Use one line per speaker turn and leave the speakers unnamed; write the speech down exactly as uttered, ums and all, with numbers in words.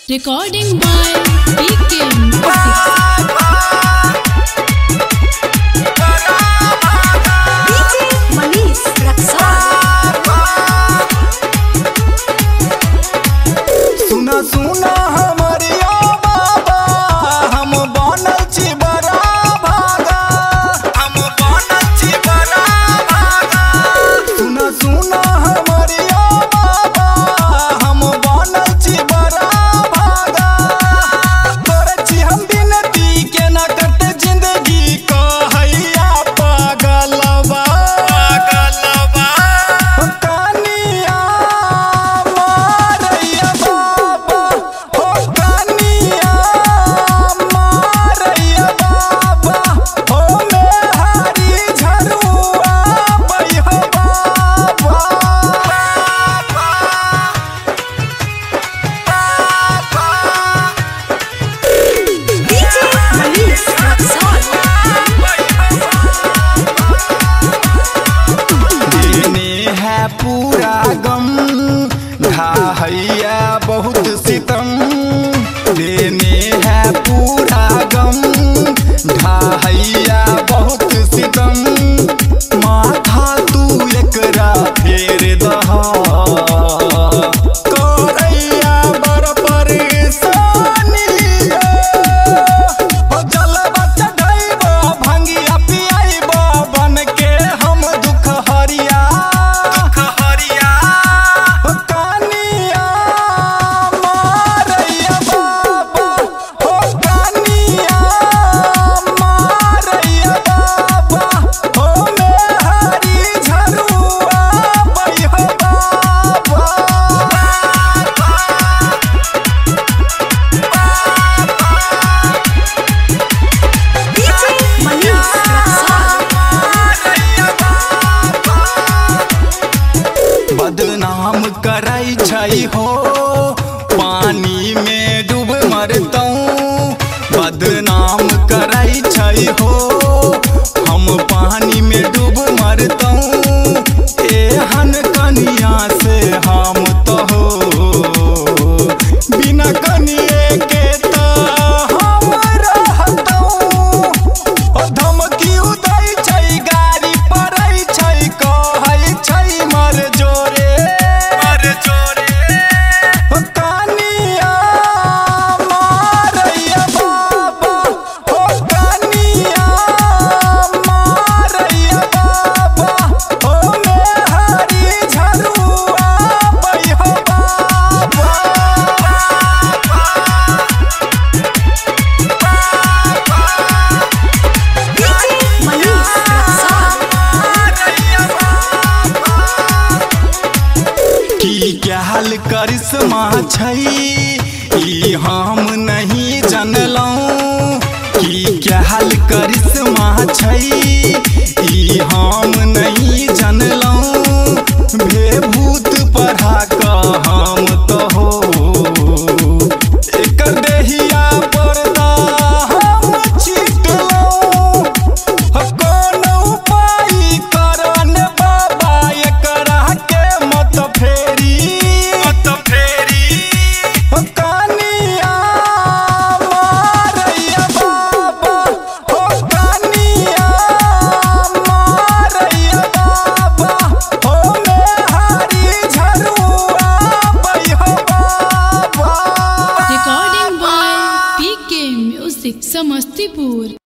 Recording by P K Music.
सुना सुना हमारिया बाबा हम बनल छी बड़ा भागा हम बनल छी बड़ा भागा सुना सुना हमारिया बाबा हम बनल छी बड़ा भागा करे छी हम बिनती के ना करते जिंदगी को हैया पागलवा पागलवा कानिया मारैया बाबा हो कानिया मारैया बाबा हो मेहरी झरुआ बैहो बाबा देने है पूरा गम ढाहैया बहुत सितम देने है पूरा गम ढाहैया बहुत सितम माथा तू एकरा फेर दहा करैया बड़ परेशानी हो जलवा चढ़ैबो भंगिया पियाइबो बन के हम दुख हरिया दुख हरिया हो कानिया मारैया बाबा हो कानिया मारैया बाबा हो मेहरी झरुआ बैहो बाबा बदनाम करै छै हो पानी में डूब मरतौ बदनाम करै छै हो हम पानी में डूब मरतौ एहन कनिया से हम तो हो बिना कनिए के तो हम रहतौ ओ धमकी उदै छै गाड़ी पड़ै छै कहै छै मर जोरे मर जोरे हो कानिया मारैया बाबा हो कानिया मारैया बाबा हो मेहरी झरुआ बैहो बाबा की क्या हाल करिश्मा छै ई हम नहीं जानलौं की क्या हाल करिश्मा छै ई हम नहीं जानलौं भेभूत पढ़ा क हम तो हो एकर देहिया पर्दा हम छिटलौं हो कोनो उपाय करन बाबा एकरा के मत फेरी मत फेरी हो कानिया मारैया बाबा हो कानिया मारैया बाबा हो मेहरी झरुआ बैहो बाबा
Recording by P K Music, Samastipur.